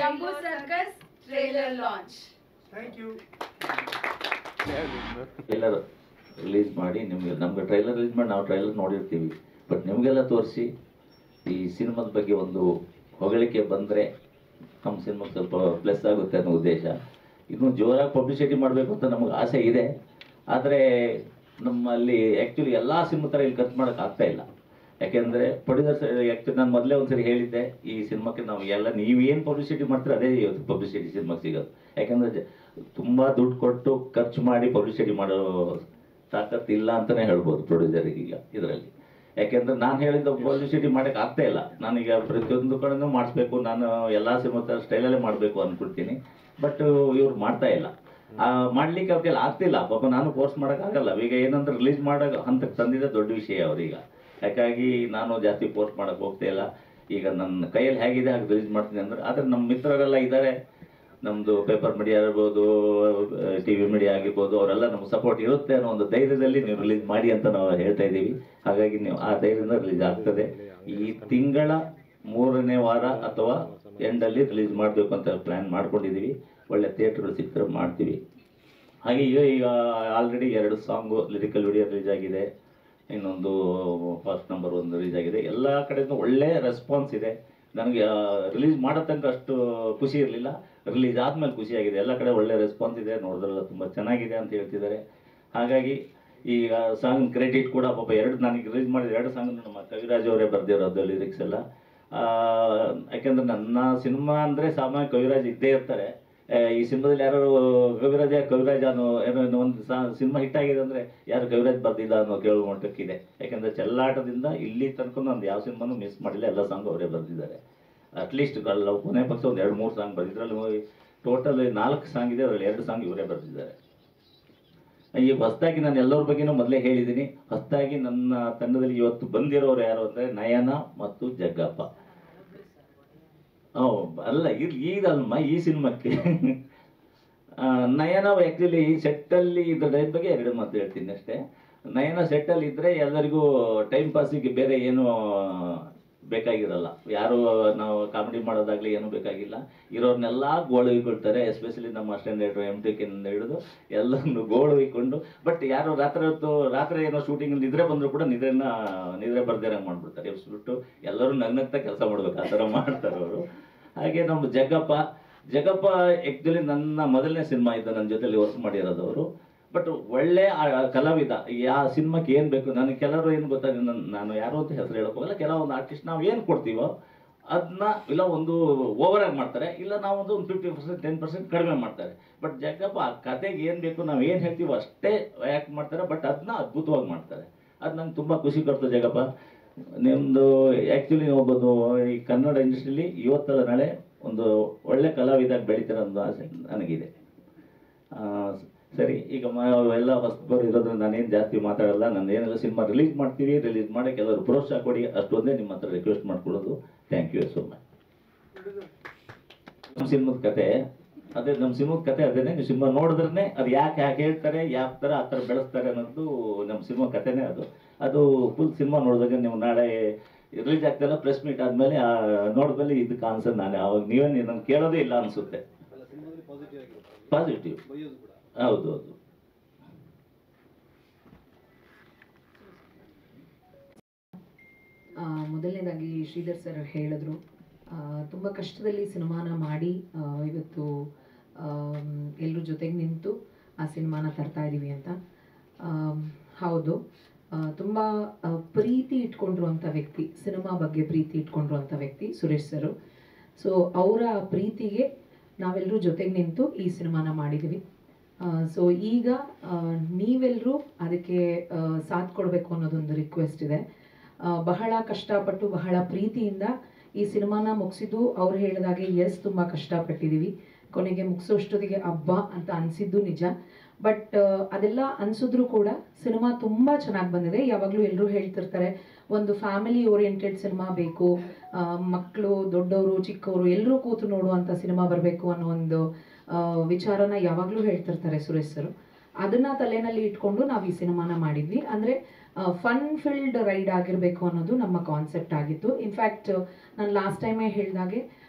Jumbo Circus trailer launch. Thank you. ಎಲ್ಲರೂ release ಮಾಡಿ ನಮ್ಗೆ ಟ್ರೈಲರ್ ರಿಲೀಸ್ ಮಾಡಿ ನಾವು ಟ್ರೈಲರ್ ನೋಡಿರ್ತೀವಿ, ಬಟ್ ನಿಮಗೆಲ್ಲ ತೋರಿಸಿ ಈ ಸಿನಿಮಾದ ಬಗ್ಗೆ ಒಂದು ಹೊಗಳಿಕೆ ಬಂದರೆ ನಮ್ಮ ಸಿನಿಮಾಗೆ ಸ್ವಲ್ಪ ಪ್ಲಸ್ ಆಗುತ್ತೆ ಅನ್ನೋ ಉದ್ದೇಶ. ಇನ್ನೂ ಜೋರಾಗಿ ಪಬ್ಲಿಸಿಟಿ ಮಾಡಬೇಕು ಅಂತ ನಮಗೆ ಆಸೆ ಇದೆ. ಆದರೆ ನಮ್ಮಲ್ಲಿ ಆ್ಯಕ್ಚುಲಿ ಎಲ್ಲ ಸಿನಿಮಾ ಥರ ಇಲ್ಲಿ ಖರ್ಚು ಮಾಡೋಕ್ಕೆ ಆಗ್ತಾ ಇಲ್ಲ. ಯಾಕೆಂದರೆ ಪ್ರೊಡ್ಯೂಸರ್ಸ್ ಆ್ಯಕ್ಚುಲಿ ನಾನು ಮೊದಲೇ ಒಂದ್ಸರಿ ಹೇಳಿದ್ದೆ, ಈ ಸಿನಿಮಾಕ್ಕೆ ನಾವು ಎಲ್ಲ ನೀವೇನು ಪಬ್ಲಿಸಿಟಿ ಮಾಡ್ತೀರೋ ಅದೇ ಇವತ್ತು ಪಬ್ಲಿಸಿಟಿ ಸಿನಿಮಾಗೆ ಸಿಗೋದು. ಯಾಕೆಂದರೆ ತುಂಬ ದುಡ್ಡು ಕೊಟ್ಟು ಖರ್ಚು ಮಾಡಿ ಪಬ್ಲಿಸಿಟಿ ಮಾಡೋ ತಾಕತ್ತು ಇಲ್ಲ ಅಂತಲೇ ಹೇಳ್ಬೋದು ಪ್ರೊಡ್ಯೂಸರಿಗೆ ಈಗ ಇದರಲ್ಲಿ. ಯಾಕೆಂದರೆ ನಾನು ಹೇಳಿದ ಪಬ್ಲಿಸಿಟಿ ಮಾಡೋಕ್ಕೆ ಆಗ್ತಾ ಇಲ್ಲ. ನಾನೀಗ ಪ್ರತಿಯೊಂದು ಕಡೆನೂ ಮಾಡಿಸ್ಬೇಕು, ನಾನು ಎಲ್ಲ ಸಿನಿಮಾ ಥರ ಸ್ಟೈಲಲ್ಲೇ ಮಾಡಬೇಕು ಅಂದ್ಕೊಳ್ತೀನಿ. ಬಟ್ ಇವ್ರು ಮಾಡ್ತಾ ಇಲ್ಲ, ಮಾಡ್ಲಿಕ್ಕೆ ಅವ್ರಿಗೆಲ್ಲ ಆಗ್ತಿಲ್ಲ. ಪಾಪ ನಾನು ಫೋರ್ಸ್ ಮಾಡೋಕ್ಕಾಗಲ್ಲ. ಈಗ ಏನಂದ್ರೆ ರಿಲೀಸ್ ಮಾಡೋ ಹಂತಕ್ಕೆ ತಂದಿದ್ದೆ ದೊಡ್ಡ ವಿಷಯ ಅವ್ರೀಗ. ಯಾಕಾಗಿ ನಾನು ಜಾಸ್ತಿ ಫೋರ್ಸ್ ಮಾಡೋಕ್ಕೆ ಹೋಗ್ತಾ ಇಲ್ಲ. ಈಗ ನನ್ನ ಕೈಯಲ್ಲಿ ಹೇಗಿದೆ ಹಾಗೆ ರಿಲೀಸ್ ಮಾಡ್ತೀನಿ ಅಂದ್ರೆ. ಆದರೆ ನಮ್ಮ ಮಿತ್ರರೆಲ್ಲ ಇದ್ದಾರೆ, ನಮ್ಮದು ಪೇಪರ್ ಮೀಡಿಯಾ ಇರ್ಬೋದು, ಟಿ ವಿ ಮೀಡಿಯಾ ಆಗಿರ್ಬೋದು, ಅವರೆಲ್ಲ ನಮ್ಗೆ ಸಪೋರ್ಟ್ ಇರುತ್ತೆ ಅನ್ನೋ ಒಂದು ಧೈರ್ಯದಲ್ಲಿ ನೀವು ರಿಲೀಸ್ ಮಾಡಿ ಅಂತ ನಾವು ಹೇಳ್ತಾ ಇದ್ದೀವಿ. ಹಾಗಾಗಿ ನೀವು ಆ ಧೈರ್ಯದಿಂದ ರಿಲೀಸ್ ಆಗ್ತದೆ. ಈ ತಿಂಗಳ 3ನೇ ವಾರ ಅಥವಾ ಎಂಡಲ್ಲಿ ರಿಲೀಸ್ ಮಾಡಬೇಕು ಅಂತ ಪ್ಲ್ಯಾನ್ ಮಾಡ್ಕೊಂಡಿದ್ದೀವಿ. ಒಳ್ಳೆ ಥಿಯೇಟ್ರ್ಗಳು ಸಿಕ್ಕರೆ ಮಾಡ್ತೀವಿ. ಹಾಗೆ ಈಗ already 2 song lyrical video release ಆಗಿದೆ, ಇನ್ನೊಂದು ಫಸ್ಟ್ ನಂಬರ್ 1 ರಿಲೀಸ್ ಆಗಿದೆ. ಎಲ್ಲ ಕಡೆಯೂ ಒಳ್ಳೆ ರೆಸ್ಪಾನ್ಸ್ ಇದೆ. ನನಗೆ ರಿಲೀಸ್ ಮಾಡೋ ತನಕ ಅಷ್ಟು ಖುಷಿ ಇರಲಿಲ್ಲ, ರಿಲೀಸ್ ಆದಮೇಲೆ ಖುಷಿಯಾಗಿದೆ. ಎಲ್ಲ ಕಡೆ ಒಳ್ಳೆ ರೆಸ್ಪಾನ್ಸ್ ಇದೆ, ನೋಡಿದ್ರೆಲ್ಲ ತುಂಬ ಚೆನ್ನಾಗಿದೆ ಅಂತ ಹೇಳ್ತಿದ್ದಾರೆ. ಹಾಗಾಗಿ ಈಗ ಸಾಂಗ್ ಕ್ರೆಡಿಟ್ ಕೂಡ ಪಾಪ ನನಗೆ ರಿಲೀಸ್ ಮಾಡಿದ 2 ಸಾಂಗ್ ನಮ್ಮ ಕವಿರಾಜ್ ಅವರೇ ಬರೆದಿರೋದು ಲಿರಿಕ್ಸ್ ಎಲ್ಲ. ಯಾಕೆಂದರೆ ನನ್ನ ಸಿನಿಮಾ ಅಂದರೆ ಸಾಮಾನ್ಯ ಕವಿರಾಜ್ ಇದ್ದೇ ಇರ್ತಾರೆ. ಈ ಸಿನಿಮಾದಲ್ಲಿ ಯಾರು ಕವಿರಾಜ್ ಅನ್ನೋ ಏನೋ ಒಂದು ಸಿನಿಮಾ ಹಿಟ್ ಆಗಿದೆ ಅಂದರೆ ಯಾರು ಕವಿರಾಜ್ ಬರ್ದಿಲ್ಲ ಅನ್ನೋ ಕೇಳುವ ಮಟ್ಟಕ್ಕಿದೆ. ಯಾಕೆಂದರೆ ಚೆಲ್ಲಾಟದಿಂದ ಇಲ್ಲಿ ತನಕ ನಾನು ಯಾವ ಸಿನಿಮಾನು ಮಿಸ್ ಮಾಡಿಲ್ಲ, ಎಲ್ಲ ಸಾಂಗ್ ಅವರೇ ಬರೆದಿದ್ದಾರೆ. ಅಟ್ಲೀಸ್ಟ್ ಕೊನೆ ಪಕ್ಷ ಒಂದು 2-3 ಸಾಂಗ್ ಬರೆದಿದ್ರಲ್ಲಿ ಟೋಟಲ್ 4 ಸಾಂಗ್ ಇದೆ, ಅದರಲ್ಲಿ 2 ಸಾಂಗ್ ಇವರೇ ಬರೆದಿದ್ದಾರೆ. ಈಗ ಹೊಸದಾಗಿ ನಾನು ಎಲ್ಲರ ಬಗ್ಗೆನೂ ಮೊದಲೇ ಹೇಳಿದ್ದೀನಿ. ಹೊಸದಾಗಿ ನನ್ನ ತಂಡದಲ್ಲಿ ಇವತ್ತು ಬಂದಿರೋರು ಯಾರು ಅಂದರೆ ನಯನ ಮತ್ತು ಜಗ್ಗಪ್ಪ. ಅಲ್ಲ ಈದಲ್ಮ ಈ ಸಿನಿಮಾಕ್ಕೆ ನಯನ ಆ್ಯಕ್ಚುಲಿ ಸೆಟ್ಟಲ್ಲಿ ಇದ್ರ ಟೈಪ್ ಬಗ್ಗೆ 2 ಮಾತು ಹೇಳ್ತೀನಿ ಅಷ್ಟೇ. ನಯನ ಸೆಟ್ಟಲ್ಲಿ ಇದ್ದರೆ ಎಲ್ಲರಿಗೂ ಟೈಮ್ ಪಾಸಿಗೆ ಬೇರೆ ಏನೂ ಬೇಕಾಗಿರಲ್ಲ. ಯಾರು ನಾವು ಕಾಮಿಡಿ ಮಾಡೋದಾಗಲಿ ಏನೂ ಬೇಕಾಗಿಲ್ಲ. ಇರೋರ್ನೆಲ್ಲ ಗೋಳು ಹೊಯ್ಕೊಳ್ತಾರೆ. ಎಸ್ಪೆಷಲಿ ನಮ್ಮ ಸ್ಟ್ಯಾಂಡರ್ಡ್ MTKನಿಂದ ಹಿಡಿದು ಎಲ್ಲರನ್ನು ಗೋಳು ಹೊಯ್ಕೊಂಡು. ಬಟ್ ಯಾರು ರಾತ್ರಿ ಏನೋ ಶೂಟಿಂಗ್ ನಿದ್ರೆ ಬಂದರೂ ಕೂಡ ನಿದ್ರೆ ಬರ್ದಿರಂಗೆ ಮಾಡಿಬಿಡ್ತಾರೆ. ಎಬ್ಸ್ಬಿಟ್ಟು ಎಲ್ಲರೂ ನಗ್ನಗ್ತಾ ಕೆಲಸ ಮಾಡ್ಬೇಕು, ಆ ಥರ ಮಾಡ್ತಾರೆ ಅವರು. ಹಾಗೆ ನಮ್ಮ ಜಗ್ಗಪ್ಪ ಆ್ಯಕ್ಚುಲಿ ನನ್ನ ಮೊದಲನೇ ಸಿನಿಮಾ ಇದ್ದ ನನ್ನ ಜೊತೆಲಿ ವರ್ಕ್ ಮಾಡಿರೋದವರು. ಬಟ್ ಒಳ್ಳೆ ಕಲಾವಿದ. ಯಾವ ಸಿನಿಮಾಕ್ಕೆ ಏನು ಬೇಕು, ನನಗೆ ಕೆಲವರು ಏನು ಗೊತ್ತಾಗಿದೆ, ನಾನು ಯಾರು ಅಂತ ಹೆಸರು ಹೇಳೋಕ್ಕೋಗಲ್ಲ. ಕೆಲವೊಂದು ಆರ್ಟಿಸ್ಟ್ ನಾವು ಏನು ಕೊಡ್ತೀವೋ ಅದನ್ನ ಇಲ್ಲ ಒಂದು ಓವರಾಗಿ ಮಾಡ್ತಾರೆ, ಇಲ್ಲ ನಾವೊಂದು 50% 10% ಕಡಿಮೆ ಮಾಡ್ತಾರೆ. ಬಟ್ ಜಗ್ಗಪ್ಪ ಆ ಕತೆಗೆ ಏನು ಬೇಕು, ನಾವು ಏನು ಹೇಳ್ತೀವೋ ಅಷ್ಟೇ ಆ್ಯಕ್ಟ್ ಮಾಡ್ತಾರೆ. ಬಟ್ ಅದನ್ನ ಅದ್ಭುತವಾಗಿ ಮಾಡ್ತಾರೆ. ಅದು ನಂಗೆ ತುಂಬ ಖುಷಿ ಕೊಡ್ತು. ಜಗ್ಗಪ್ಪ ನಿಮ್ಮದು ಆ್ಯಕ್ಚುಲಿ ಒಬ್ಬದು ಈ ಕನ್ನಡ ಇಂಡಸ್ಟ್ರಿಯಲ್ಲಿ ಇವತ್ತಲ್ಲ ನಾಳೆ ಒಂದು ಒಳ್ಳೆ ಕಲಾವಿದಾಗಿ ಬೆಳೀತಾರೆ ಅನ್ನೋ ಆಸೆ ನನಗಿದೆ. ಸರಿ, ಈಗ ಎಲ್ಲ ಹೊಸಬರು ಇರೋದ್ರಿಂದ ನಾನೇನು ಜಾಸ್ತಿ ಮಾತಾಡಲ್ಲ. ನಾನು ಏನೆಲ್ಲ ಸಿನಿಮಾ ರಿಲೀಸ್ ಮಾಡ್ತೀವಿ, ರಿಲೀಸ್ ಮಾಡೋಕ್ಕೆ ಎಲ್ಲರೂ ಪ್ರೋತ್ಸಾಹ ಕೊಡಿ, ಅಷ್ಟೊಂದೇ ನಿಮ್ಮ ಹತ್ರ ರಿಕ್ವೆಸ್ಟ್ ಮಾಡ್ಕೊಳ್ಳೋದು. Thank you so much. ನಮ್ಮ ಸಿನಿಮಾದ ಕತೆ ಅದೇನೆ. ನೀವು ಸಿನಿಮಾ ನೋಡಿದ್ರೆ ಅದು ಯಾಕೆ ಹೇಳ್ತಾರೆ, ಯಾವ ಥರ ಆ ಥರ ಬೆಳೆಸ್ತಾರೆ ಅನ್ನೋದು ನಮ್ಮ ಸಿನಿಮಾ ಕಥೆನೇ. ಅದು ಫುಲ್ ಸಿನಿಮಾ ನೋಡಿದಾಗ ನೀವು ನಾಳೆ ರಿಲೀಸ್ ಆಗ್ತಾಯಿಲ್ಲ, ಪ್ರೆಸ್ ಮೀಟ್ ಆದಮೇಲೆ ನೋಡಿದ್ಮೇಲೆ ಇದಕ್ಕೆ ಆನ್ಸರ್ ನಾನೇ. ಅವಾಗ ನೀವೇ ನಾನು ಕೇಳೋದೇ ಇಲ್ಲ ಅನಿಸುತ್ತೆ. ಪಾಸಿಟಿವ್, ಹೌದು. ಮೊದಲನೇದಾಗಿ ಶ್ರೀಧರ್ ಸರ್ ಹೇಳಿದ್ರು, ತುಂಬ ಕಷ್ಟದಲ್ಲಿ ಸಿನಿಮಾನ ಮಾಡಿ ಇವತ್ತು ಎಲ್ಲರ ಜೊತೆಗೆ ನಿಂತು ಆ ಸಿನಿಮಾನ ತರ್ತಾ ಇದ್ದೀವಿ ಅಂತ. ಹೌದು, ತುಂಬ ಪ್ರೀತಿ ಇಟ್ಕೊಂಡಿರುವಂಥ ವ್ಯಕ್ತಿ, ಸಿನಿಮಾ ಬಗ್ಗೆ ಪ್ರೀತಿ ಇಟ್ಕೊಂಡಿರುವಂಥ ವ್ಯಕ್ತಿ ಸುರೇಶ್ ಸರು. ಸೊ ಅವರ ಪ್ರೀತಿಗೆ ನಾವೆಲ್ಲರೂ ಜೊತೆಗೆ ನಿಂತು ಈ ಸಿನಿಮಾನ ಮಾಡಿದ್ದೀವಿ. ಸೊ ಈಗ ನೀವೆಲ್ಲರೂ ಅದಕ್ಕೆ ಸಾಥ್ ಕೊಡಬೇಕು ಅನ್ನೋದೊಂದು ರಿಕ್ವೆಸ್ಟ್ ಇದೆ. ಬಹಳ ಕಷ್ಟಪಟ್ಟು ಬಹಳ ಪ್ರೀತಿಯಿಂದ ಈ ಸಿನಿಮಾನ ಮುಗಿಸಿದ್ದು ಅವ್ರು ಹೇಳಿದಾಗೆ ತುಂಬ ಕಷ್ಟಪಟ್ಟಿದ್ದೀವಿ. ಕೊನೆಗೆ ಮುಗಿಸೋಷ್ಟೊತ್ತಿಗೆ ಹಬ್ಬ ಅಂತ ಅನಿಸಿದ್ದು ನಿಜ. ಬಟ್ ಅದೆಲ್ಲ ಅನಿಸಿದ್ರು ಕೂಡ ಸಿನಿಮಾ ತುಂಬ ಚೆನ್ನಾಗಿ ಬಂದಿದೆ. ಯಾವಾಗಲೂ ಎಲ್ಲರೂ ಹೇಳ್ತಿರ್ತಾರೆ ಒಂದು ಫ್ಯಾಮಿಲಿ ಓರಿಯೆಂಟೆಡ್ ಸಿನಿಮಾ ಬೇಕು, ಮಕ್ಕಳು ದೊಡ್ಡವರು ಚಿಕ್ಕವರು ಎಲ್ಲರೂ ಕೂತು ನೋಡುವಂಥ ಸಿನಿಮಾ ಬರಬೇಕು ಅನ್ನೋ ಒಂದು ವಿಚಾರನ ಯಾವಾಗಲೂ ಹೇಳ್ತಿರ್ತಾರೆ ಸುರೇಶ್ ಸರು. ಅದನ್ನು ತಲೆಯಲ್ಲಿ ಇಟ್ಕೊಂಡು ನಾವು ಈ ಸಿನಿಮಾನ ಮಾಡಿದ್ವಿ. ಅಂದರೆ ಫನ್ ಫಿಲ್ಡ್ ರೈಡ್ ಆಗಿರಬೇಕು ಅನ್ನೋದು ನಮ್ಮ ಕಾನ್ಸೆಪ್ಟ್ ಆಗಿತ್ತು. ಇನ್ಫ್ಯಾಕ್ಟ್ ನಾನು ಲಾಸ್ಟ್ ಟೈಮೇ ಹೇಳಿದಾಗೆ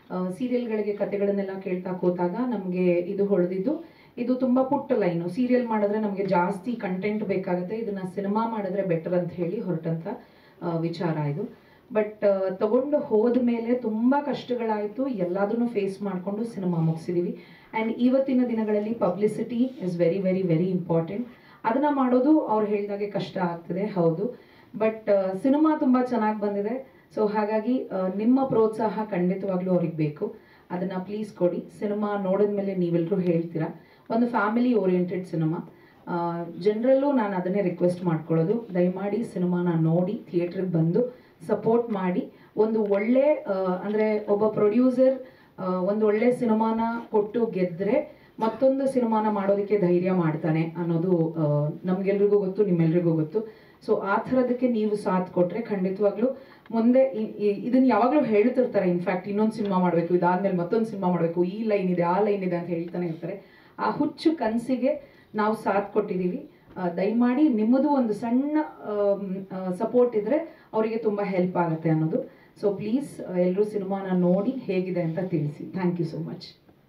ಸೀರಿಯಲ್ಗಳಿಗೆ ಕತೆಗಳನ್ನೆಲ್ಲ ಕೇಳ್ತಾ ಕೂತಾಗ ನಮಗೆ ಇದು ಹೊಳೆದಿದ್ದು, ಇದು ತುಂಬ ಪುಟ್ಟ ಲೈನು, ಸೀರಿಯಲ್ ಮಾಡಿದ್ರೆ ನಮಗೆ ಜಾಸ್ತಿ ಕಂಟೆಂಟ್ ಬೇಕಾಗುತ್ತೆ, ಇದನ್ನ ಸಿನಿಮಾ ಮಾಡಿದ್ರೆ ಬೆಟರ್ ಅಂತ ಹೇಳಿ ಹೊರಟಂಥ ವಿಚಾರ ಇದು. ಬಟ್ ತಗೊಂಡು ಹೋದ ಮೇಲೆ ತುಂಬ ಕಷ್ಟಗಳಾಯಿತು, ಎಲ್ಲದನ್ನು ಫೇಸ್ ಮಾಡಿಕೊಂಡು ಸಿನಿಮಾ ಮುಗಿಸಿದೀವಿ. ಆ್ಯಂಡ್ ಇವತ್ತಿನ ದಿನಗಳಲ್ಲಿ publicity is very very very important. ಅದನ್ನು ಮಾಡೋದು ಅವ್ರು ಹೇಳಿದಾಗೆ ಕಷ್ಟ ಆಗ್ತದೆ, ಹೌದು. ಬಟ್ ಸಿನಿಮಾ ತುಂಬ ಚೆನ್ನಾಗಿ ಬಂದಿದೆ. ಸೊ ಹಾಗಾಗಿ ನಿಮ್ಮ ಪ್ರೋತ್ಸಾಹ ಖಂಡಿತವಾಗ್ಲೂ ಅವ್ರಿಗೆ ಬೇಕು. ಅದನ್ನು ಪ್ಲೀಸ್ ಕೊಡಿ. ಸಿನಿಮಾ ನೋಡಿದ್ಮೇಲೆ ನೀವೆಲ್ಲರೂ ಹೇಳ್ತೀರಾ. ಒಂದು ಫ್ಯಾಮಿಲಿ ಓರಿಯೆಂಟೆಡ್ ಸಿನಿಮಾ. ಜನರಲ್ಲೂ ನಾನು ಅದನ್ನೇ ರಿಕ್ವೆಸ್ಟ್ ಮಾಡ್ಕೊಳ್ಳೋದು, ದಯಮಾಡಿ ಸಿನಿಮಾನ ನೋಡಿ ಥಿಯೇಟ್ರಿಗೆ ಬಂದು ಸಪೋರ್ಟ್ ಮಾಡಿ. ಒಂದು ಒಳ್ಳೆ ಅಂದರೆ ಒಬ್ಬ ಪ್ರೊಡ್ಯೂಸರ್ ಒಂದು ಒಳ್ಳೆ ಸಿನಿಮಾನ ಕೊಟ್ಟು ಗೆದ್ದರೆ ಮತ್ತೊಂದು ಸಿನಿಮಾನ ಮಾಡೋದಕ್ಕೆ ಧೈರ್ಯ ಮಾಡ್ತಾನೆ ಅನ್ನೋದು ನಮಗೆಲ್ರಿಗೂ ಗೊತ್ತು, ನಿಮ್ಮೆಲ್ರಿಗೂ ಗೊತ್ತು. ಸೊ ಆ ಥರದಕ್ಕೆ ನೀವು ಸಾಥ್ ಕೊಟ್ಟರೆ ಖಂಡಿತವಾಗ್ಲೂ ಮುಂದೆ ಇದನ್ನು ಯಾವಾಗಲೂ ಹೇಳ್ತಿರ್ತಾರೆ. ಇನ್ಫ್ಯಾಕ್ಟ್ ಇನ್ನೊಂದು ಸಿನಿಮಾ ಮಾಡಬೇಕು, ಇದಾದ್ಮೇಲೆ ಮತ್ತೊಂದು ಸಿನಿಮಾ ಮಾಡಬೇಕು, ಈ ಲೈನ್ ಇದೆ ಆ ಲೈನ್ ಇದೆ ಅಂತ ಹೇಳ್ತಾನೆ ಇರ್ತಾರೆ. ಆ ಹುಚ್ಚು ಕನಸಿಗೆ ನಾವು ಸಾಥ್ ಕೊಟ್ಟಿದ್ದೀವಿ. ದಯಮಾಡಿ ನಿಮ್ಮದು ಒಂದು ಸಣ್ಣ ಸಪೋರ್ಟ್ ಇದ್ದರೆ ಅವರಿಗೆ ತುಂಬ ಹೆಲ್ಪ್ ಆಗುತ್ತೆ ಅನ್ನೋದು. ಸೊ ಪ್ಲೀಸ್ ಎಲ್ಲರೂ ಸಿನಿಮಾನ ನೋಡಿ ಹೇಗಿದೆ ಅಂತ ತಿಳಿಸಿ. Thank you so much.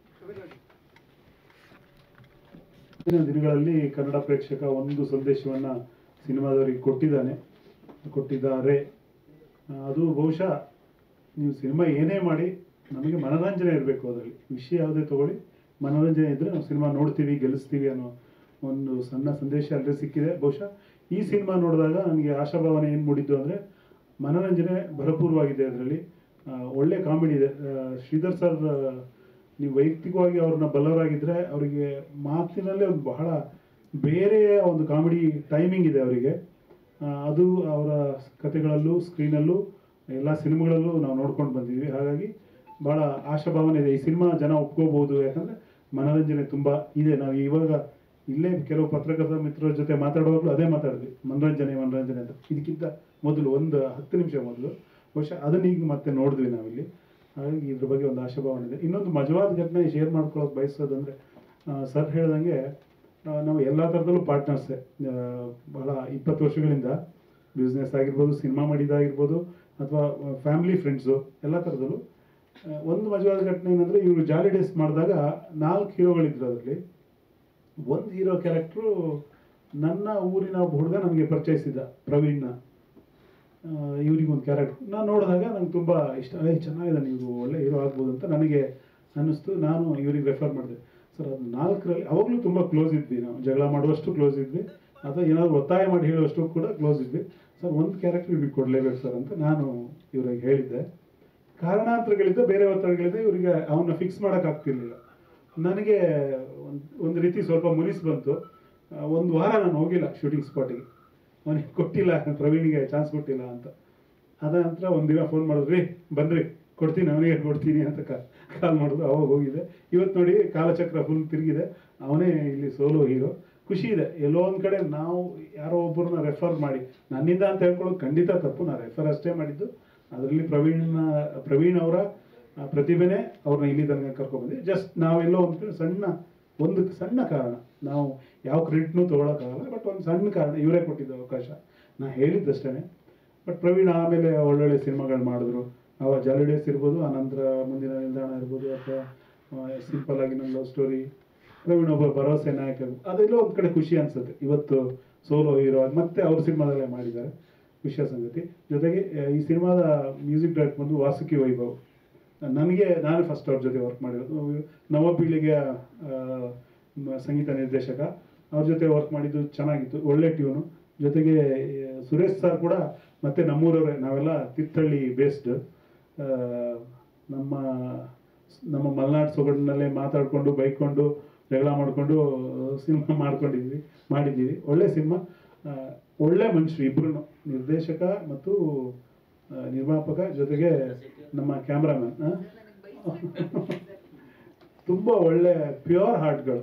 ದಿನಗಳಲ್ಲಿ ಕನ್ನಡ ಪ್ರೇಕ್ಷಕ ಒಂದು ಸಂದೇಶವನ್ನು ಸಿನಿಮಾದವರಿಗೆ ಕೊಟ್ಟಿದ್ದಾರೆ. ಅದು ಬಹುಶಃ ನೀವು ಸಿನಿಮಾ ಏನೇ ಮಾಡಿ ನಮಗೆ ಮನೋರಂಜನೆ ಇರಬೇಕು. ಅದರಲ್ಲಿ ವಿಷಯ ಯಾವುದೇ ತಗೊಳ್ಳಿ, ಮನೋರಂಜನೆ ಇದ್ದರೆ ನಾವು ಸಿನಿಮಾ ನೋಡ್ತೀವಿ, ಗೆಲ್ಲಿಸ್ತೀವಿ ಅನ್ನೋ ಒಂದು ಸಣ್ಣ ಸಂದೇಶ ಅಲ್ಲೇ ಸಿಕ್ಕಿದೆ. ಬಹುಶಃ ಈ ಸಿನಿಮಾ ನೋಡಿದಾಗ ನನಗೆ ಆಶಾಭಾವನೆ ಏನು ಮೂಡಿದ್ದು ಅಂದರೆ ಮನೋರಂಜನೆ ಭರಪೂರವಾಗಿದೆ. ಅದರಲ್ಲಿ ಒಳ್ಳೆ ಕಾಮಿಡಿ ಇದೆ. ಶ್ರೀಧರ್ ಸರ್ ನೀವು ವೈಯಕ್ತಿಕವಾಗಿ ಅವ್ರನ್ನ ಬಲ್ಲವರಾಗಿದ್ದರೆ ಅವರಿಗೆ ಮಾತಿನಲ್ಲೇ ಒಂದು ಬಹಳ ಬೇರೆಯ ಒಂದು ಕಾಮಿಡಿ ಟೈಮಿಂಗ್ ಇದೆ ಅವರಿಗೆ. ಅದು ಅವರ ಕತೆಗಳಲ್ಲೂ ಸ್ಕ್ರೀನಲ್ಲೂ ಎಲ್ಲ ಸಿನಿಮಾಗಳಲ್ಲೂ ನಾವು ನೋಡ್ಕೊಂಡು ಬಂದಿದ್ದೀವಿ. ಹಾಗಾಗಿ ಭಾಳ ಆಶಾಭಾವನೆ ಇದೆ. ಈ ಸಿನಿಮಾ ಜನ ಒಪ್ಕೋಬೋದು, ಯಾಕಂದರೆ ಮನೋರಂಜನೆ ತುಂಬ ಇದೆ. ನಾವು ಇವಾಗ ಇಲ್ಲೇ ಕೆಲವು ಪತ್ರಕರ್ತರ ಮಿತ್ರರ ಜೊತೆ ಮಾತಾಡುವಾಗಲೂ ಅದೇ ಮಾತಾಡಿದ್ವಿ, ಮನೋರಂಜನೆ ಅಂತ. ಇದಕ್ಕಿಂತ ಮೊದಲು ಒಂದು 10 ನಿಮಿಷ ಮೊದಲು ಬಹುಶಃ ಅದನ್ನ ಈಗ ಮತ್ತೆ ನೋಡಿದ್ವಿ ನಾವಿಲ್ಲಿ. ಹಾಗಾಗಿ ಇದ್ರ ಬಗ್ಗೆ ಒಂದು ಆಶಾಭಾವನೆ ಇದೆ. ಇನ್ನೊಂದು ಮಜವಾದ ಘಟನೆ ಶೇರ್ ಮಾಡ್ಕೊಳ್ಳೋಕೆ ಬಯಸೋದಂದರೆ, ಸರ್ ಹೇಳ್ದಂಗೆ ನಾವು ಎಲ್ಲ ಥರದಲ್ಲೂ ಪಾರ್ಟ್ನರ್ಸೇ. ಬಹಳ 20 ವರ್ಷಗಳಿಂದ ಬಿಸ್ನೆಸ್ ಆಗಿರ್ಬೋದು, ಸಿನಿಮಾ ಮಾಡಿದ್ದಾಗಿರ್ಬೋದು, ಅಥವಾ ಫ್ಯಾಮಿಲಿ ಫ್ರೆಂಡ್ಸು, ಎಲ್ಲ ಥರದಲ್ಲೂ. ಒಂದು ಮಜವಾದ ಘಟನೆ ಏನಂದರೆ, ಇವರು ಜಾಲಿ ಡೇಸ್ ಮಾಡಿದಾಗ 4 ಹೀರೋಗಳಿದ್ರು. ಅದರಲ್ಲಿ ಒಂದು ಹೀರೋ ಕ್ಯಾರೆಕ್ಟ್ರು ನನ್ನ ಊರಿನ ಒಬ್ಬ ಹುಡುಗ ನನಗೆ ಪರಿಚಯಿಸಿದ್ದ, ಪ್ರವೀಣ್ನ. ಇವ್ರಿಗೊಂದು ಕ್ಯಾರೆಕ್ಟರ್ ನಾನು ನೋಡಿದಾಗ ನಂಗೆ ತುಂಬ ಇಷ್ಟ, ಚೆನ್ನಾಗಿದೆ, ನೀವು ಒಳ್ಳೆ ಹೀರೋ ಆಗ್ಬೋದು ಅಂತ ನನಗೆ ಅನ್ನಿಸ್ತು. ನಾನು ಇವ್ರಿಗೆ ರೆಫರ್ ಮಾಡಿದೆ. ಸರ್ ಅದು 4ರಲ್ಲಿ ಅವಾಗಲೂ ತುಂಬ ಕ್ಲೋಸ್ ಇದ್ವಿ, ನಾವು ಜಗಳ ಮಾಡುವಷ್ಟು ಕ್ಲೋಸ್ ಇದ್ವಿ, ಅಥವಾ ಏನಾದರೂ ಒತ್ತಾಯ ಮಾಡಿ ಹೇಳುವಷ್ಟು ಕೂಡ ಕ್ಲೋಸ್ ಇದ್ವಿ. ಸರ್ ಒಂದು ಕ್ಯಾರೆಕ್ಟರ್ ಇವ್ರಿಗೆ ಕೊಡಲೇಬೇಕು ಸರ್ ಅಂತ ನಾನು ಇವ್ರಿಗೆ ಹೇಳಿದ್ದೆ. ಕಾರಣಾಂತರಗಳಿದ್ದ, ಬೇರೆ ಒತ್ತಡಗಳಿದ್ದ, ಇವರಿಗೆ ಅವನ್ನ ಫಿಕ್ಸ್ ಮಾಡೋಕ್ಕಾಗ್ತಿರ್ಲಿಲ್ಲ. ನನಗೆ ಒಂದು ರೀತಿ ಸ್ವಲ್ಪ ಮುನಿಸ್ ಬಂತು. 1 ವಾರ ನಾನು ಹೋಗಿಲ್ಲ ಶೂಟಿಂಗ್ ಸ್ಪಾಟಿಗೆ, ಅವನಿಗೆ ಕೊಟ್ಟಿಲ್ಲ, ಪ್ರವೀಣಿಗೆ ಚಾನ್ಸ್ ಕೊಟ್ಟಿಲ್ಲ ಅಂತ. ಅದ ನಂತರ ಒಂದಿನ ಫೋನ್ ಮಾಡಿದ್ರಿ, ಬನ್ನಿರಿ ಕೊಡ್ತೀನಿ, ಅವನಿಗೆ ಕೊಡ್ತೀನಿ ಅಂತ ಕಾಲ್ ಮಾಡಿದ್ರು. ಅವಾಗ ಹೋಗಿದೆ. ಇವತ್ತು ನೋಡಿ ಕಾಲಚಕ್ರ ಫುಲ್ ತಿರುಗಿದೆ, ಅವನೇ ಇಲ್ಲಿ ಸೋಲೋ ಹೀರೋ. ಖುಷಿ ಇದೆ. ಎಲ್ಲೋ ಒಂದು ಕಡೆ ನಾವು ಯಾರೋ ಒಬ್ಬರನ್ನ ರೆಫರ್ ಮಾಡಿ, ನನ್ನಿಂದ ಅಂತ ಹೇಳ್ಕೊಳ್ಳೋದು ಖಂಡಿತ ತಪ್ಪು, ನಾನು ರೆಫರ್ ಅಷ್ಟೇ ಮಾಡಿದ್ದು. ಅದರಲ್ಲಿ ಪ್ರವೀಣ್ ಅವರ ಪ್ರತಿಭೆನೇ ಅವ್ರನ್ನ ಇಲ್ಲಿ ತನಕ ಕರ್ಕೊಂಡ್ಬಂದು. ಜಸ್ಟ್ ನಾವೆಲ್ಲೋ ಒಂದು ಸಣ್ಣ ಕಾರಣ, ನಾವು ಯಾವ ಕ್ರೆಡಿಟ್ನೂ ತೊಗೊಳಕ್ಕಾಗಲ್ಲ, ಬಟ್ ಒಂದು ಸಣ್ಣ ಕಾರಣ, ಇವರೇ ಕೊಟ್ಟಿದ್ದ ಅವಕಾಶ, ನಾ ಹೇಳಿದ್ದಷ್ಟೇ. ಬಟ್ ಪ್ರವೀಣ್ ಆಮೇಲೆ ಒಳ್ಳೊಳ್ಳೆ ಸಿನಿಮಾಗಳು ಮಾಡಿದ್ರು. ಅವ ಜಾಲಿ ಡೇಸ್ ಇರ್ಬೋದು, ಆನಂತರ ಮುಂದಿನ ನಿಲ್ದಾಣ ಇರ್ಬೋದು, ಅಥವಾ ಸಿಂಪಲ್ ಆಗಿ ನನ್ನ ಲವ್ ಸ್ಟೋರಿ. ಪ್ರವೀಣ್ ಒಬ್ಬ ಭರವಸೆ ನಾಯಕ, ಅದೆಲ್ಲೋ ಒಂದು ಕಡೆ ಖುಷಿ ಅನ್ಸುತ್ತೆ. ಇವತ್ತು ಸೋಲೋ ಹೀರೋ ಆಗಿ ಮತ್ತೆ ಅವ್ರ ಸಿನಿಮಾದಲ್ಲೇ ಮಾಡಿದ್ದಾರೆ, ಖುಷಿಯ ಸಂಗತಿ. ಜೊತೆಗೆ ಈ ಸಿನಿಮಾದ ಮ್ಯೂಸಿಕ್ ಡೈರೆಕ್ಟ್ ಬಂದು ವಾಸುಕಿ ವೈಭವ್. ನಾನು ಫಸ್ಟ್ ಅವ್ರ ಜೊತೆ ವರ್ಕ್ ಮಾಡಿರೋದು. ನವಪೀಳಿಗೆಯ ಸಂಗೀತ ನಿರ್ದೇಶಕ, ಅವ್ರ ಜೊತೆ ವರ್ಕ್ ಮಾಡಿದ್ದು ಚೆನ್ನಾಗಿತ್ತು, ಒಳ್ಳೆ ಟ್ಯೂನು. ಜೊತೆಗೆ ಸುರೇಶ್ ಸರ್ ಕೂಡ ಮತ್ತೆ ನಮ್ಮೂರವರೇ, ನಾವೆಲ್ಲ ತೀರ್ಥಹಳ್ಳಿ ಬೇಸ್ಡ್. ನಮ್ಮ ಮಲೆನಾಡು ಸೊಗಡಿನಲ್ಲೇ ಮಾತಾಡಿಕೊಂಡು ಬೈಕೊಂಡು ಜಗಳ ಮಾಡಿಕೊಂಡು ಸಿನಿಮಾ ಮಾಡಿದ್ದೀವಿ. ಒಳ್ಳೆ ಸಿನಿಮಾ, ಒಳ್ಳೆ ಮನುಷ್ಯರು ಇಬ್ಬರು, ನಿರ್ದೇಶಕ ಮತ್ತು ನಿರ್ಮಾಪಕ, ಜೊತೆಗೆ ನಮ್ಮ ಕ್ಯಾಮ್ರಾಮನ್. ತುಂಬ ಒಳ್ಳೆ ಪ್ಯೂರ್ ಹಾರ್ಟ್ಗಳು.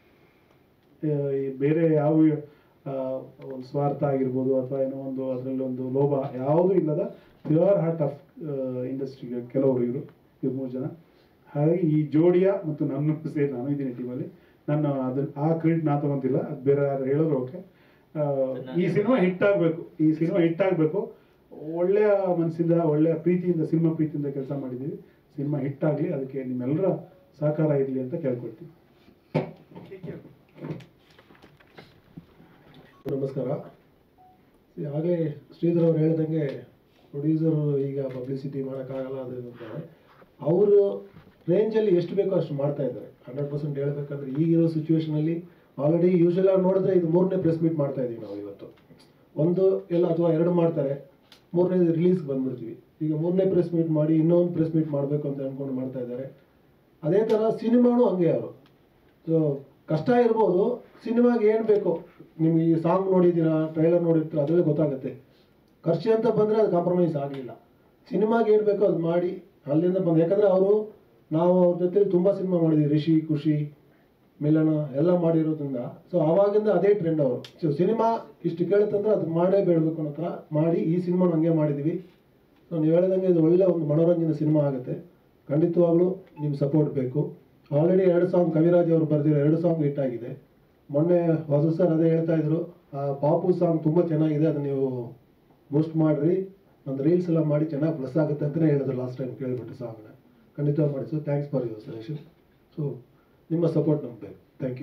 ಬೇರೆ ಯಾವ ಒಂದು ಸ್ವಾರ್ಥ ಆಗಿರ್ಬೋದು, ಅಥವಾ ಏನೋ ಒಂದು ಅದರಲ್ಲಿ ಒಂದು ಲೋಭ ಯಾವುದೂ ಇಲ್ಲದ ಪ್ಯೂರ್ ಹಾರ್ಟ್ ಆಫ್ ಇಂಡಸ್ಟ್ರಿಗೆ ಕೆಲವರು ಇವರು 3 ಜನ. ಹಾಗಾಗಿ ಈ ಜೋಡಿಯ ಮತ್ತು ನನ್ನ ಸೇರಿ ನಾನು ಇದ್ದೀನಿ ಟೀಮಲ್ಲಿ. ನಾನು ಆ ಕ್ರೆಡಿಟ್ ನಾ ತಗೊಂತಿಲ್ಲ, ಅದು ಬೇರೆ ಯಾರು ಹೇಳಿದ್ರು ಓಕೆ. ಈ ಸಿನಿಮಾ ಹಿಟ್ ಆಗಬೇಕು. ಒಳ್ಳೆಯ ಮನಸ್ಸಿಂದ, ಒಳ್ಳೆಯ ಪ್ರೀತಿಯಿಂದ, ಸಿನಿಮಾ ಪ್ರೀತಿಯಿಂದ ಕೆಲಸ ಮಾಡಿದ್ದೀವಿ. ಸಿನಿಮಾ ಹಿಟ್ಟಾಗಲಿ, ಅದಕ್ಕೆ ನಿಮ್ಮೆಲ್ಲರ ಸಹಕಾರ ಇರಲಿ ಅಂತ ಕೇಳ್ಕೊಳ್ತೀನಿ. ನಮಸ್ಕಾರ. ಹಾಗೆ ಶ್ರೀಧರ್ ಅವರು ಹೇಳ್ದಂಗೆ ಪ್ರೊಡ್ಯೂಸರು ಈಗ ಪಬ್ಲಿಸಿಟಿ ಮಾಡೋಕ್ಕಾಗಲ್ಲ ಅದು ಅಂತಾರೆ. ಅವರು ರೇಂಜಲ್ಲಿ ಎಷ್ಟು ಬೇಕೋ ಅಷ್ಟು ಮಾಡ್ತಾ ಇದ್ದಾರೆ. 100% ಹೇಳ್ಬೇಕಂದ್ರೆ ಈಗಿರೋ ಸಿಚುವೇಷನಲ್ಲಿ ಆಲ್ರೆಡಿ ಯೂಶುವಲ್ ಆಗಿ ನೋಡಿದ್ರೆ ಇದು 3ನೇ ಪ್ರೆಸ್ ಮೀಟ್ ಮಾಡ್ತಾ ಇದ್ದೀವಿ ನಾವು ಇವತ್ತು. ಒಂದು ಎಲ್ಲ ಅಥವಾ 2 ಮಾಡ್ತಾರೆ, 3ನೇ ರಿಲೀಸ್ಗೆ ಬಂದ್ಬಿಡ್ತೀವಿ. ಈಗ 3ನೇ ಪ್ರೆಸ್ ಮೀಟ್ ಮಾಡಿ ಇನ್ನೊಂದು ಪ್ರೆಸ್ ಮೀಟ್ ಮಾಡಬೇಕು ಅಂತ ಅಂದ್ಕೊಂಡು ಮಾಡ್ತಾ ಇದ್ದಾರೆ. ಅದೇ ಥರ ಸಿನಿಮಾನು ಹಂಗೆ ಅವರು. ಸೊ ಕಷ್ಟ ಇರ್ಬೋದು, ಸಿನಿಮಾಗೆ ಏನು ಬೇಕೋ ನಿಮ್ಗೆ ಈ ಸಾಂಗ್ ನೋಡಿದ್ದೀರಾ, ಟ್ರೈಲರ್ ನೋಡಿರ್ತೀರ, ಅದರಲ್ಲೇ ಗೊತ್ತಾಗುತ್ತೆ. ಖರ್ಚು ಅಂತ ಬಂದರೆ ಅದು ಕಾಂಪ್ರಮೈಸ್ ಆಗಲಿಲ್ಲ. ಸಿನಿಮಾಗೆ ಏನು ಬೇಕೋ ಅದು ಮಾಡಿ ಅಲ್ಲಿಂದ ಬಂದು, ಯಾಕಂದರೆ ನಾವು ಅವ್ರ ಜೊತೆ ತುಂಬ ಸಿನಿಮಾ ಮಾಡಿದ್ದೀವಿ, ರಿಷಿ, ಖುಷಿ, ಮಿಲನ ಎಲ್ಲ ಮಾಡಿರೋದ್ರಿಂದ. ಸೊ ಆವಾಗಿಂದ ಅದೇ ಟ್ರೆಂಡ್ ಅವರು. ಸೊ ಸಿನಿಮಾ ಇಷ್ಟು ಕೇಳುತ್ತಂದ್ರೆ ಅದು ಮಾಡೇ ಬೇಡಬೇಕು ಅನ್ನೋ ಥರ ಮಾಡಿ ಈ ಸಿನಿಮಾನ ಹಂಗೆ ಮಾಡಿದ್ದೀವಿ. ಸೊ ನೀವು ಹೇಳ್ದಂಗೆ ಇದು ಒಳ್ಳೆ ಒಂದು ಮನೋರಂಜನೆ ಸಿನಿಮಾ ಆಗುತ್ತೆ. ಖಂಡಿತವಾಗ್ಲೂ ನಿಮ್ಮ ಸಪೋರ್ಟ್ ಬೇಕು. ಆಲ್ರೆಡಿ 2 ಸಾಂಗ್ ಕವಿರಾಜ್ ಅವರು ಬರೆದಿರೋ 2 ಸಾಂಗ್ ಹಿಟ್ ಆಗಿದೆ. ಮೊನ್ನೆ ಹೊಸ ಸರ್ ಅದೇ ಹೇಳ್ತಾ ಇದ್ರು, ಪಾಪು ಸಾಂಗ್ ತುಂಬ ಚೆನ್ನಾಗಿದೆ, ಅದನ್ನ ನೀವು ಬೂಸ್ಟ್ ಮಾಡಿರಿ, ಒಂದು ರೀಲ್ಸ್ ಎಲ್ಲ ಮಾಡಿ ಚೆನ್ನಾಗಿ ಪ್ಲಸ್ ಆಗುತ್ತೆ ಅಂತಲೇ ಹೇಳಿದ್ರು ಲಾಸ್ಟ್ ಟೈಮ್ ಕೇಳಿಬಿಟ್ಟು ಸಾಂಗ್ನ. ಖಂಡಿತವಾಗಿ ಮಾಡಿ. So thanks for your suggestion. So ನಿಮ್ಮ ಸಪೋರ್ಟ್ ನಮ್ಗೆ ಬೇಕು. Thank you.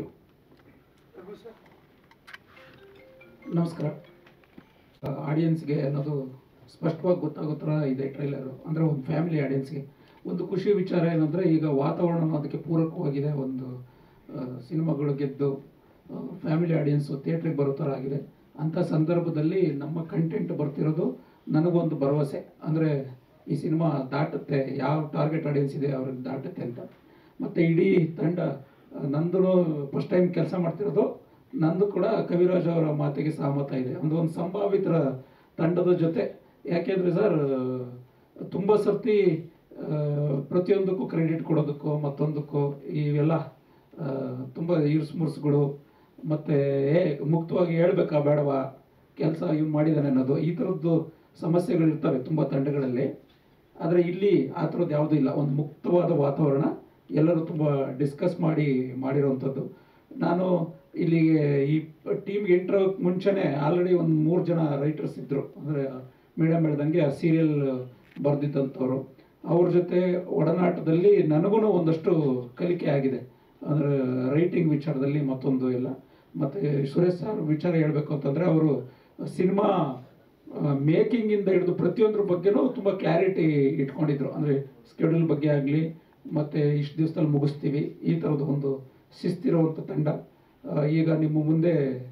ನಮಸ್ಕಾರ. ಆಡಿಯನ್ಸ್ಗೆ ಅನ್ನೋದು ಸ್ಪಷ್ಟವಾಗಿ ಗೊತ್ತಾಗೋ ಥರ ಇದೆ ಟ್ರೈಲರು. ಅಂದರೆ ಒಂದು ಫ್ಯಾಮಿಲಿ ಆಡಿಯನ್ಸ್ಗೆ ಒಂದು ಖುಷಿ ವಿಚಾರ ಏನಂದರೆ, ಈಗ ವಾತಾವರಣ ಅದಕ್ಕೆ ಪೂರಕವಾಗಿದೆ. ಒಂದು ಸಿನಿಮಾಗಳು ಗೆದ್ದು ಫ್ಯಾಮಿಲಿ ಆಡಿಯನ್ಸು ಥಿಯೇಟ್ರಿಗೆ ಬರೋ ಥರ ಆಗಿದೆ. ಅಂಥ ಸಂದರ್ಭದಲ್ಲಿ ನಮ್ಮ ಕಂಟೆಂಟ್ ಬರ್ತಿರೋದು ನನಗೊಂದು ಭರವಸೆ. ಅಂದರೆ ಈ ಸಿನಿಮಾ ದಾಟುತ್ತೆ, ಯಾವ ಟಾರ್ಗೆಟ್ ಆಡಿಯನ್ಸ್ ಇದೆ ಅವ್ರಿಗೆ ದಾಟುತ್ತೆ ಅಂತ. ಮತ್ತು ಇಡೀ ತಂಡ, ನಂದು ಫಸ್ಟ್ ಟೈಮ್ ಕೆಲಸ ಮಾಡ್ತಿರೋದು, ನಂದು ಕೂಡ ಕವಿರಾಜ್ ಅವರ ಮಾತಿಗೆ ಸಹಮತ ಇದೆ. ಒಂದು ಸಂಭಾವಿತರ ತಂಡದ ಜೊತೆ. ಯಾಕೆಂದರೆ ಸರ್, ತುಂಬ ಸರ್ತಿ ಪ್ರತಿಯೊಂದಕ್ಕೂ ಕ್ರೆಡಿಟ್ ಕೊಡೋದಕ್ಕೋ ಮತ್ತೊಂದಕ್ಕೋ ಇವೆಲ್ಲ ತುಂಬ ಮುರ್ಸ್ಗಳು, ಮತ್ತು ಮುಕ್ತವಾಗಿ ಹೇಳ್ಬೇಕಾ ಬೇಡವಾ, ಕೆಲಸ ಇವ್ನು ಮಾಡಿದ್ದಾನೆ ಅನ್ನೋದು, ಈ ಥರದ್ದು ಸಮಸ್ಯೆಗಳಿರ್ತವೆ ತುಂಬ ತಂಡಗಳಲ್ಲಿ. ಆದರೆ ಇಲ್ಲಿ ಆ ಥರದ್ದು ಯಾವುದೂ ಇಲ್ಲ. ಒಂದು ಮುಕ್ತವಾದ ವಾತಾವರಣ, ಎಲ್ಲರೂ ತುಂಬ ಡಿಸ್ಕಸ್ ಮಾಡಿರೋವಂಥದ್ದು. ನಾನು ಇಲ್ಲಿಗೆ ಈ ಟೀಮ್ಗೆ ಎಂಟ್ರೋಕ್ಕೆ ಮುಂಚೆನೇ ಆಲ್ರೆಡಿ ಒಂದು 3 ಜನ ರೈಟರ್ಸ್ ಇದ್ದರು. ಅಂದರೆ ಮೇಡಮ್ ಹೇಳ್ದಂಗೆ ಆ ಸೀರಿಯಲ್ ಬರೆದಿದ್ದಂಥವ್ರು. ಅವ್ರ ಜೊತೆ ಒಡನಾಟದಲ್ಲಿ ನನಗೂ ಒಂದಷ್ಟು ಕಲಿಕೆ ಆಗಿದೆ. ಅಂದರೆ ರೈಟಿಂಗ್ ವಿಚಾರದಲ್ಲಿ ಮತ್ತೊಂದು ಎಲ್ಲ. ಮತ್ತು ಸುರೇಶ್ ಸರ್ ವಿಚಾರ ಹೇಳಬೇಕು ಅಂತಂದರೆ, ಅವರು ಸಿನಿಮಾ ಮೇಕಿಂಗಿಂದ ಹಿಡಿದು ಪ್ರತಿಯೊಂದ್ರ ಬಗ್ಗೆನೂ ತುಂಬ ಕ್ಲಾರಿಟಿ ಇಟ್ಕೊಂಡಿದ್ರು. ಅಂದರೆ ಸ್ಕೆಡ್ಯೂಲ್ ಬಗ್ಗೆ ಆಗಲಿ, ಮತ್ತು ಇಷ್ಟು ದಿವಸದಲ್ಲಿ ಮುಗಿಸ್ತೀವಿ, ಈ ಥರದ ಒಂದು ಶಿಸ್ತಿರುವಂಥ ತಂಡ. ಈಗ ನಿಮ್ಮ ಮುಂದೆ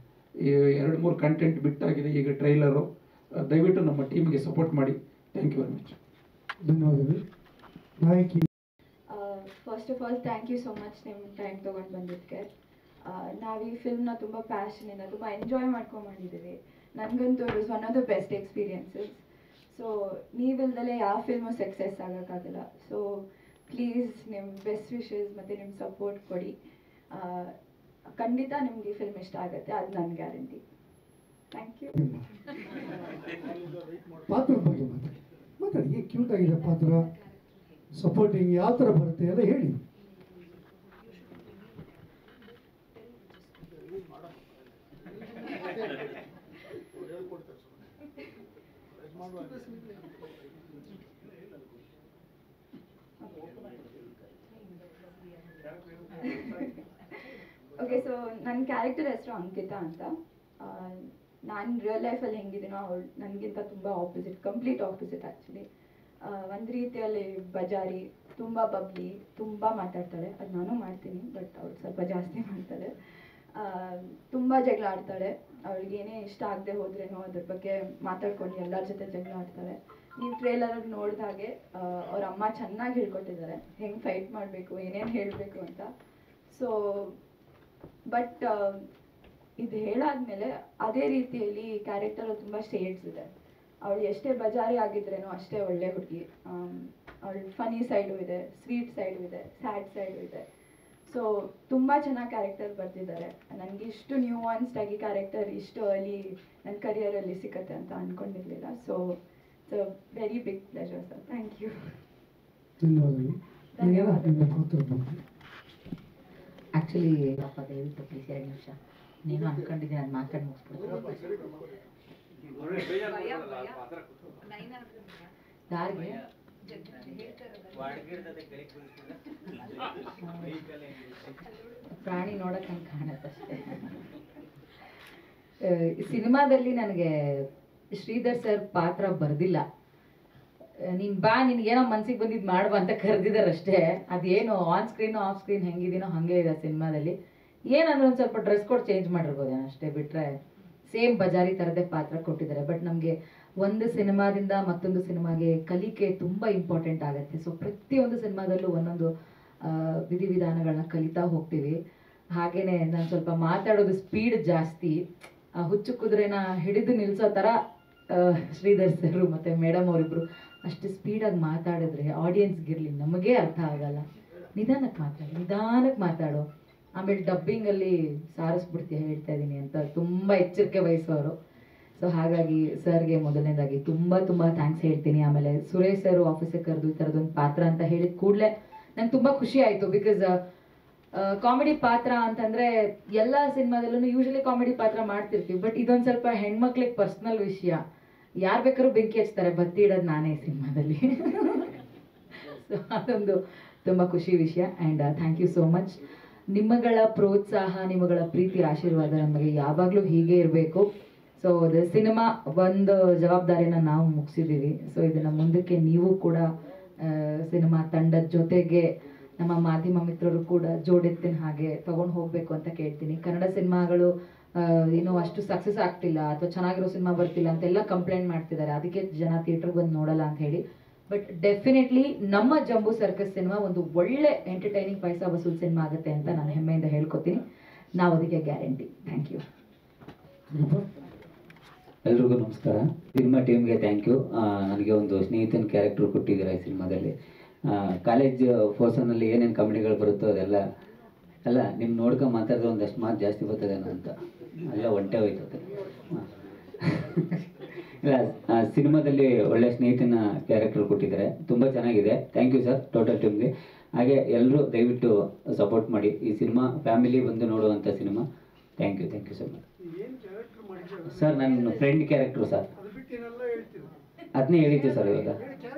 2-3 ಕಂಟೆಂಟ್ ಬಿಟ್ಟಾಗಿದೆ, ಈಗ ಟ್ರೈಲರು. ದಯವಿಟ್ಟು ನಮ್ಮ ಟೀಮ್ಗೆ ಸಪೋರ್ಟ್ ಮಾಡಿ. Thank you very much. ಧನ್ಯವಾದಗಳು. ನಾಯಕಿ. First of all thank you so much ನಿಮ್ಮ ಟೈಮ್ ತೊಗೊಂಡು ಬಂದಿದ್ದಕ್ಕೆ. ನಾವು ಈ ಫಿಲ್ಮ್ನ ತುಂಬ ಪ್ಯಾಷನಿಂದ ತುಂಬ ಎಂಜಾಯ್ ಮಾಡ್ಕೊಂಡು ಮಾಡಿದ್ದೀವಿ. ನನಗಂತೂ it was one of the best experiences. So ನೀವಿಲ್ದಲೇ ಯಾವ ಫಿಲ್ಮು ಸಕ್ಸಸ್ ಆಗೋಕ್ಕಾಗಲ್ಲ. ಸೊ ಪ್ಲೀಸ್ ನಿಮ್ಮ ಬೆಸ್ಟ್ ವಿಶಸ್ ಮತ್ತು ನಿಮ್ಮ ಸಪೋರ್ಟ್ ಕೊಡಿ. ಖಂಡಿತ ನಿಮ್ಗೆ ಈ ಫಿಲ್ಮ್ ಇಷ್ಟ ಆಗುತ್ತೆ, ಅದು ನನ್ನ ಗ್ಯಾರಂಟಿ. Thank you. ಪಾತ್ರದ ಬಗ್ಗೆ ಮಾತಾಡಿ. ಕ್ಯೂಟ್ ಆಗಿದೆ ಪಾತ್ರ, ಸಪೋರ್ಟಿಂಗ್ ಯಾವ ಥರ ಬರುತ್ತೆ ಎಲ್ಲ ಹೇಳಿ. ಓಕೆ, ಸೊ ನನ್ನ ಕ್ಯಾರೆಕ್ಟರ್ ಹೆಸರು ಅಂಕಿತಾ ಅಂತ. ನಾನು ರಿಯಲ್ ಲೈಫಲ್ಲಿ ಹೆಂಗಿದ್ದೀನೋ ಅವಳು ನನಗಿಂತ ತುಂಬ ಆಪೋಸಿಟ್, ಕಂಪ್ಲೀಟ್ ಆಪೋಸಿಟ್ ಆ್ಯಕ್ಚುಲಿ. ಒಂದು ರೀತಿಯಲ್ಲಿ ಬಜಾರಿ, ತುಂಬ ಬಬ್ಲಿ, ತುಂಬ ಮಾತಾಡ್ತಾಳೆ. ಅದು ನಾನು ಮಾಡ್ತೀನಿ, ಬಟ್ ಅವಳು ಸ್ವಲ್ಪ ಜಾಸ್ತಿ ಮಾಡ್ತಾಳೆ. ತುಂಬ ಜಗಳ ಆಡ್ತಾಳೆ. ಅವಳಿಗೆ ಏನೇ ಇಷ್ಟ ಆಗದೆ ಹೋದ್ರೇನೋ ಅದ್ರ ಬಗ್ಗೆ ಮಾತಾಡ್ಕೊಂಡು ಎಲ್ಲರ ಜೊತೆ ಜಗಳ ಆಡ್ತಾಳೆ. ನೀವು ಟ್ರೇಲರಲ್ಲಿ ನೋಡಿದಾಗೆ ಅವ್ರ ಅಮ್ಮ ಚೆನ್ನಾಗಿ ಹೇಳ್ಕೊಟ್ಟಿದ್ದಾರೆ ಹೆಂಗೆ ಫೈಟ್ ಮಾಡಬೇಕು, ಏನೇನು ಹೇಳಬೇಕು ಅಂತ. ಸೊ ಬಟ್ ಇದು ಹೇಳಾದ್ಮೇಲೆ ಅದೇ ರೀತಿಯಲ್ಲಿ ಕ್ಯಾರೆಕ್ಟರಲ್ಲಿ ತುಂಬ ಶೇಡ್ಸ್ ಇದೆ. ಅವಳು ಎಷ್ಟೇ ಬಜಾರಿ ಆಗಿದ್ರೇನೋ ಅಷ್ಟೇ ಒಳ್ಳೆ ಹುಡುಗಿ. ಅವಳು ಫನಿ ಸೈಡು ಇದೆ, ಸ್ವೀಟ್ ಸೈಡು ಇದೆ, ಸ್ಯಾಡ್ ಸೈಡು ಇದೆ. ಸೊ ತುಂಬ ಚೆನ್ನಾಗಿ ಕ್ಯಾರೆಕ್ಟರ್ ಬರ್ತಿದ್ದಾರೆ. ನನಗೆ ಇಷ್ಟು ನ್ಯೂವಾನ್ಸ್ಡ್ ಆಗಿ ಕ್ಯಾರೆಕ್ಟರ್ ಇಷ್ಟು ಅರ್ಲಿ ನನ್ನ ಕರಿಯರಲ್ಲಿ ಸಿಕ್ಕತ್ತೆ ಅಂತ ಅಂದ್ಕೊಂಡಿರಲಿಲ್ಲ. So it's a very big pleasure sir. Thank you. Actually ಅಪ್ಪ ದಯವಿಟ್ಟು ಪ್ಲೀಸ್ 2 ನಿಮಿಷ. ನೀನು ಅಂದ್ಕೊಂಡಿದ್ದೀನಿ ಅದು ಮಾತಾಡಿ ಮುಗಿಸ್ಬಿಡ್ತೀನಿ. ಯಾರಿಗೆ ಪ್ರಾಣಿ ನೋಡಕ್ ಹಂಗೆ ಕಾಣತ್ತಷ್ಟೇ. ಸಿನಿಮಾದಲ್ಲಿ ನನಗೆ ಶ್ರೀಧರ್ ಸರ್ ಪಾತ್ರ ಬರ್ದಿಲ್ಲ. ನೀನ್ ಬಾ, ನಿನ್ಗೇನೋ ಮನ್ಸಿಗೆ ಬಂದಿದ್ದು ಮಾಡುವ ಅಂತ ಕರೆದಿದ್ದಾರಷ್ಟೇ. ಅದೇನು ಆನ್ ಸ್ಕ್ರೀನ್ ಆಫ್ ಸ್ಕ್ರೀನ್ ಹೆಂಗಿದೀನೋ ಹಾಗೆ ಇದೆ ಸಿನಿಮಾದಲ್ಲಿ. ಏನಂದ್ರೆ ಒಂದು ಸ್ವಲ್ಪ ಡ್ರೆಸ್ ಕೋಡ್ ಚೇಂಜ್ ಮಾಡಿರ್ಬೋದೇನೋ ಅಷ್ಟೇ, ಬಿಟ್ರೆ ಸೇಮ್ ಬಜಾರಿ ಥರದೇ ಪಾತ್ರ ಕೊಟ್ಟಿದ್ದಾರೆ. ಬಟ್ ನಮಗೆ ಒಂದು ಸಿನಿಮಾದಿಂದ ಮತ್ತೊಂದು ಸಿನಿಮಾಗೆ ಕಲಿಕೆ ತುಂಬ ಇಂಪಾರ್ಟೆಂಟ್ ಆಗುತ್ತೆ. ಸೊ ಪ್ರತಿಯೊಂದು ಸಿನಿಮಾದಲ್ಲೂ ಒಂದೊಂದು ವಿಧಿವಿಧಾನಗಳನ್ನ ಕಲಿತಾ ಹೋಗ್ತೀವಿ. ಹಾಗೇನೆ ನಾನು ಸ್ವಲ್ಪ ಮಾತಾಡೋದು ಸ್ಪೀಡ್ ಜಾಸ್ತಿ. ಹುಚ್ಚು ಕುದುರೆನ ಹಿಡಿದು ನಿಲ್ಲಿಸೋ ಥರ ಶ್ರೀಧರ್ ಸರ್ ಮತ್ತು ಮೇಡಮ್ ಅವರಿಬ್ರು ಅಷ್ಟು ಸ್ಪೀಡಾಗಿ ಮಾತಾಡಿದ್ರೆ ಆಡಿಯನ್ಸ್ಗಿರಲಿ ನಮಗೇ ಅರ್ಥ ಆಗಲ್ಲ. ನಿಧಾನಕ್ಕೆ ಮಾತಾಡು. ಆಮೇಲೆ ಡಬ್ಬಿಂಗಲ್ಲಿ ಸಾರಿಸ್ಬಿಡ್ತೀಯ ಹೇಳ್ತಾ ಇದ್ದೀನಿ ಅಂತ ತುಂಬ ಎಚ್ಚರಿಕೆ ವಹಿಸೋರು. ಸೊ ಹಾಗಾಗಿ ಸರ್ಗೆ ಮೊದಲನೇದಾಗಿ ತುಂಬ ತುಂಬ ಥ್ಯಾಂಕ್ಸ್ ಹೇಳ್ತೀನಿ. ಆಮೇಲೆ ಸುರೇಶ್ ಸರ್ ಆಫೀಸಿಗೆ ಕರೆದು ಈ ಥರದೊಂದು ಪಾತ್ರ ಅಂತ ಹೇಳಿದ ಕೂಡಲೇ ನಂಗೆ ತುಂಬ ಖುಷಿ ಆಯಿತು. ಬಿಕಾಸ್ ಕಾಮಿಡಿ ಪಾತ್ರ ಅಂತಂದರೆ ಎಲ್ಲ ಸಿನಿಮಾದಲ್ಲೂ ಯೂಶಲಿ ಕಾಮಿಡಿ ಪಾತ್ರ ಮಾಡ್ತಿರ್ತೀವಿ. ಬಟ್ ಇದೊಂದು ಸ್ವಲ್ಪ ಹೆಣ್ಮಕ್ಳಿಗೆ ಪರ್ಸ್ನಲ್ ವಿಷಯ. ಯಾರು ಬೇಕಾದ್ರೂ ಬೆಂಕಿ ಹಚ್ತಾರೆ, ಬತ್ತಿ ಇಡೋದು ನಾನೇ ಸಿನಿಮಾದಲ್ಲಿ. ಸೊ ಅದೊಂದು ತುಂಬ ಖುಷಿ ವಿಷಯ. And thank you so much. ನಿಮ್ಮಗಳ ಪ್ರೋತ್ಸಾಹ, ನಿಮ್ಮಗಳ ಪ್ರೀತಿ, ಆಶೀರ್ವಾದ ನಮಗೆ ಯಾವಾಗಲೂ ಹೀಗೆ ಇರಬೇಕು. ಸೊ ಸಿನಿಮಾ ಒಂದು ಜವಾಬ್ದಾರಿನ ನಾವು ಮುಗಿಸಿದ್ದೀವಿ. ಸೊ ಇದನ್ನು ಮುಂದಕ್ಕೆ ನೀವು ಕೂಡ ಸಿನಿಮಾ ತಂಡದ ಜೊತೆಗೆ ನಮ್ಮ ಮಾಧ್ಯಮ ಮಿತ್ರರು ಕೂಡ ಜೋಡೆತ್ತಿನ ಹಾಗೆ ತಗೊಂಡು ಹೋಗಬೇಕು ಅಂತ ಕೇಳ್ತೀನಿ. ಕನ್ನಡ ಸಿನಿಮಾಗಳು ಏನೋ ಅಷ್ಟು ಸಕ್ಸಸ್ ಆಗ್ತಿಲ್ಲ ಅಥವಾ ಚೆನ್ನಾಗಿರೋ ಸಿನಿಮಾ ಬರ್ತಿಲ್ಲ ಅಂತೆಲ್ಲ ಕಂಪ್ಲೇಂಟ್ ಮಾಡ್ತಿದ್ದಾರೆ. ಅದಕ್ಕೆ ಜನ ಥಿಯೇಟ್ರಿಗೆ ಬಂದು ನೋಡಲ್ಲ ಅಂತ ಹೇಳಿ. ಬಟ್ ಡೆಫಿನೆಟ್ಲಿ ನಮ್ಮ ಜಂಬೂ ಸರ್ಕಸ್ ಸಿನಿಮಾ ಒಂದು ಒಳ್ಳೆ ಎಂಟರ್ಟೈನಿಂಗ್ ಪೈಸಾ ವಸೂಲ್ ಸಿನಿಮಾ ಆಗುತ್ತೆ ಅಂತ ನಾನು ಹೆಮ್ಮೆಯಿಂದ ಹೇಳ್ಕೊತೀನಿ. ನಾವು ಅದಕ್ಕೆ ಗ್ಯಾರಂಟಿ. Thank you. ಎಲ್ರಿಗೂ ನಮಸ್ಕಾರ. ಸಿನಿಮಾ ಟೀಮ್ಗೆ ಥ್ಯಾಂಕ್ ಯು. ನನಗೆ ಒಂದು ಸ್ನೇಹಿತನ ಕ್ಯಾರೆಕ್ಟರ್ ಕೊಟ್ಟಿದ್ದೀರಾ ಈ ಸಿನಿಮಾದಲ್ಲಿ. ಕಾಲೇಜ್ ಫೋರ್ಸನಲ್ಲಿ ಏನೇನು ಕಾಮಿಡಿಗಳು ಬರುತ್ತೋ ಅದೆಲ್ಲ ಅಲ್ಲ, ನಿಮ್ಮ ನೋಡ್ಕೊಂಡು ಮಾತಾಡಿದ್ರೆ ಒಂದಷ್ಟು ಮಾತು ಜಾಸ್ತಿ ಬರ್ತದೇನೋ ಅಂತ ಎಲ್ಲ ಒಂಟೆ ಹೋಯ್ತದೆ. ಇಲ್ಲ, ಸಿನಿಮಾದಲ್ಲಿ ಒಳ್ಳೆ ಸ್ನೇಹಿತನ ಕ್ಯಾರೆಕ್ಟರ್ ಕೊಟ್ಟಿದ್ದಾರೆ, ತುಂಬ ಚೆನ್ನಾಗಿದೆ. ಥ್ಯಾಂಕ್ ಯು ಸರ್, ಟೋಟಲ್ ಟೀಮ್ಗೆ. ಹಾಗೆ ಎಲ್ಲರೂ ದಯವಿಟ್ಟು ಸಪೋರ್ಟ್ ಮಾಡಿ. ಈ ಸಿನಿಮಾ ಫ್ಯಾಮಿಲಿ ಬಂದು ನೋಡುವಂಥ cinema. Thank you so much. Sir ನನ್ನ ಫ್ರೆಂಡ್ ಕ್ಯಾರೆಕ್ಟ್ರು ಸರ್, ಅದನ್ನೇ ಹೇಳಿದ್ದು ಸರ್ ಇವಾಗ.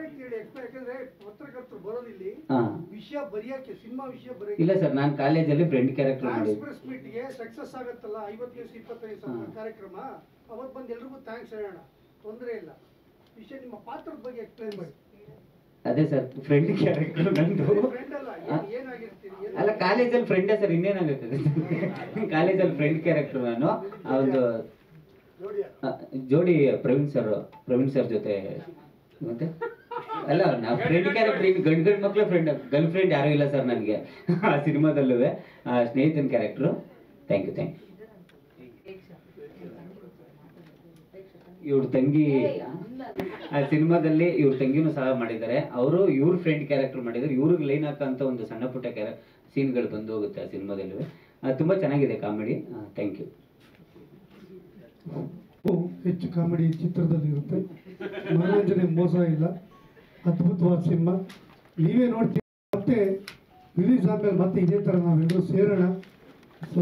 ಇಲ್ಲ ಸರ್, ನಾನು ಕಾಲೇಜಲ್ಲಿ ಫ್ರೆಂಡ್ ಕ್ಯಾರೆಕ್ಟರ್ ಮಾಡಿ ಸಕ್ಸಸ್ ಆಗುತ್ತಲ್ಲ 50-25 ಕಾರ್ಯಕ್ರಮ, ಅವತ್ತು ಬಂದು ಎಲ್ರಿಗೂ ಥ್ಯಾಂಕ್ಸ್ ಹೇಳೋಣ, ತೊಂದರೆ ಇಲ್ಲ. ವಿಷಯ ನಿಮ್ಮ ಪಾತ್ರದ ಬಗ್ಗೆ ಎಕ್ಸ್ಪ್ಲೈನ್ ಮಾಡಿ. ಅದೇ ಸರ್, ಫ್ರೆಂಡ್ ಕ್ಯಾರೆಕ್ಟರ್ ನಂದು. ಅಲ್ಲ, ಕಾಲೇಜಲ್ಲಿ ಫ್ರೆಂಡೇ ಸರ್, ಇನ್ನೇನಾಗುತ್ತದೆ. ಕಾಲೇಜಲ್ಲಿ ಫ್ರೆಂಡ್ ಕ್ಯಾರೆಕ್ಟರ್ ನಾನು. ಒಂದು ಜೋಡಿ ಪ್ರವೀಣ್ ಸರ್ ಜೊತೆ ಮತ್ತೆ ಅಲ್ಲ, ನಾವು ಫ್ರೆಂಡ್ ಕ್ಯಾರೆಕ್ಟರ್. ಇನ್ನು ಗಂಡು ಮಕ್ಕಳು ಫ್ರೆಂಡ್, ಗರ್ಲ್ ಫ್ರೆಂಡ್ ಯಾರೂ ಇಲ್ಲ ಸರ್ ನನಗೆ ಆ ಸಿನಿಮಾದಲ್ಲೂ. ಸ್ನೇಹಿತನ ಕ್ಯಾರೆಕ್ಟ್ರು. Thank you. ಇವ್ರ ತಂಗಿ ಆ ಸಿನಿಮಾದಲ್ಲಿ ಇವ್ರ ತಂಗಿನೂ ಸಹ ಮಾಡಿದ್ದಾರೆ. ಅವರು ಇವ್ರ ಫ್ರೆಂಡ್ ಕ್ಯಾರೆಕ್ಟರ್ ಮಾಡಿದ್ದಾರೆ. ಇವ್ರಿಗೆ ಲೈನ್ ಹಾಕಂತ ಒಂದು ಸಣ್ಣ ಪುಟ್ಟ ಸೀನ್ಗಳು ಬಂದು ಹೋಗುತ್ತೆ ಆ ಸಿನಿಮಾದಲ್ಲಿ. ತುಂಬ ಚೆನ್ನಾಗಿದೆ ಕಾಮಿಡಿ. Thank you. ಹೆಚ್ಚು ಕಾಮಿಡಿ ಚಿತ್ರದಲ್ಲಿ ಇರುತ್ತೆ. ಮನೋರಂಜನೆ ಮೋಸ ಇಲ್ಲ. ಅದ್ಭುತವಾದ ಸಿನಿಮಾ, ನೀವೇ ನೋಡ್ತೀವಿ. ಮತ್ತೆ ರಿಲೀಸ್ ಆದ್ಮೇಲೆ ಮತ್ತೆ ಇದೇ ಥರ ನಾವೆಲ್ಲರೂ ಸೇರೋಣ. ಸೊ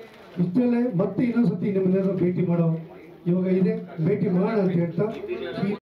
ಇಷ್ಟಲ್ಲೇ ಮತ್ತೆ ಇನ್ನೊಂದ್ಸತಿ ನಿಮ್ಮನ್ನೆಲ್ಲರೂ ಭೇಟಿ ಮಾಡೋ ಇವಾಗ ಇದೆ, ಭೇಟಿ ಮಾಡೋಣ ಅಂತ ಹೇಳ್ತಾ